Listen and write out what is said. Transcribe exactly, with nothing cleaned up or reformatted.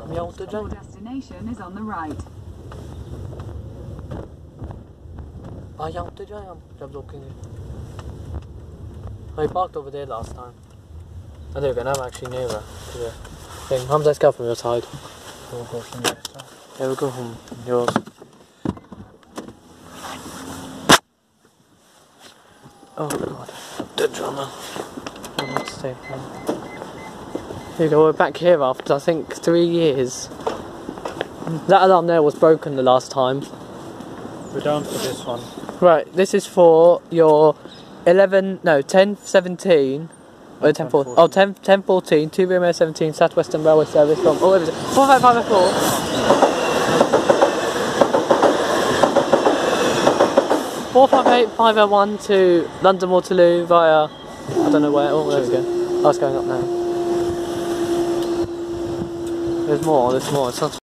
Miał to Your destination is on the right. Ayaw to dyan. Job looking. I parked over there last time. Oh, there we go. Now I'm actually nearer to the thing. Mum, let's go from your side. We'll go from your side. Yeah, we'll go from yours. Oh god. The drama. I need to stay home. Here we go. We're back here after I think three years. That alarm there was broken the last time. We're down for this one. Right, this is for your eleven, no, ten seventeen, or ten fourteen, oh, ten, ten fourteen, two Romeo seventeen, South Western Railway Service from, oh, where is it? four five five four. four five eight five oh one to London Waterloo via, I don't know where, oh, there we go. Oh, it's going up now. There's more, there's more, it's not